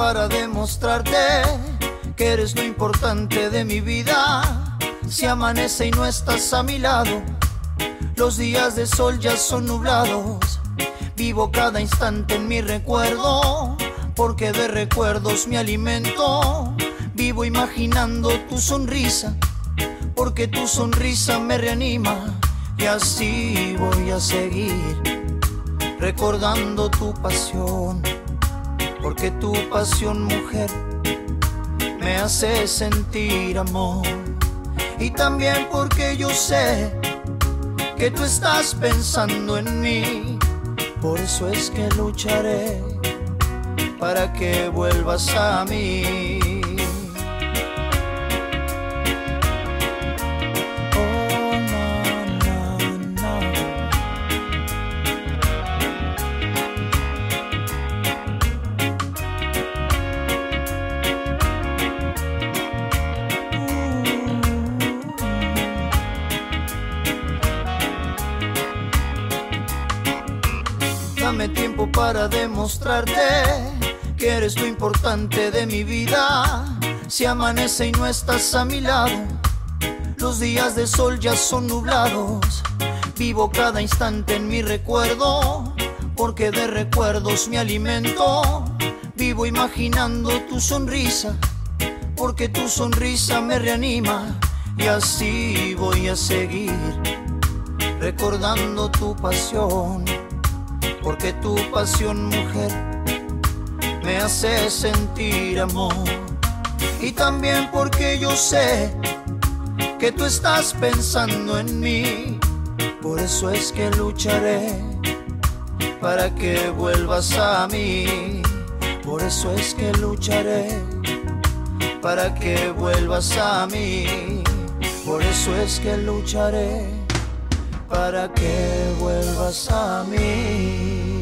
para demostrarte que eres lo importante de mi vida. Si amanece y no estás a mi lado, los días de sol ya son nublados. Vivo cada instante en mi recuerdo, porque de recuerdos me alimento. Vivo imaginando tu sonrisa, porque tu sonrisa me reanima. Y así voy a seguir recordando tu pasión, porque tu pasión, mujer, me hace sentir amor. Y también porque yo sé que tú estás pensando en mí. Por eso es que lucharé para que vuelvas a mí. Dame tiempo para demostrarte que eres lo importante de mi vida. Si amanece y no estás a mi lado, los días de sol ya son nublados. Vivo cada instante en mi recuerdo, porque de recuerdos me alimento. Vivo imaginando tu sonrisa, porque tu sonrisa me reanima. Y así voy a seguir recordando tu pasión, porque tu pasión, mujer, me hace sentir amor. Y también porque yo sé que tú estás pensando en mí. Por eso es que lucharé para que vuelvas a mí. Por eso es que lucharé para que vuelvas a mí. Por eso es que lucharé para que vuelvas a mí.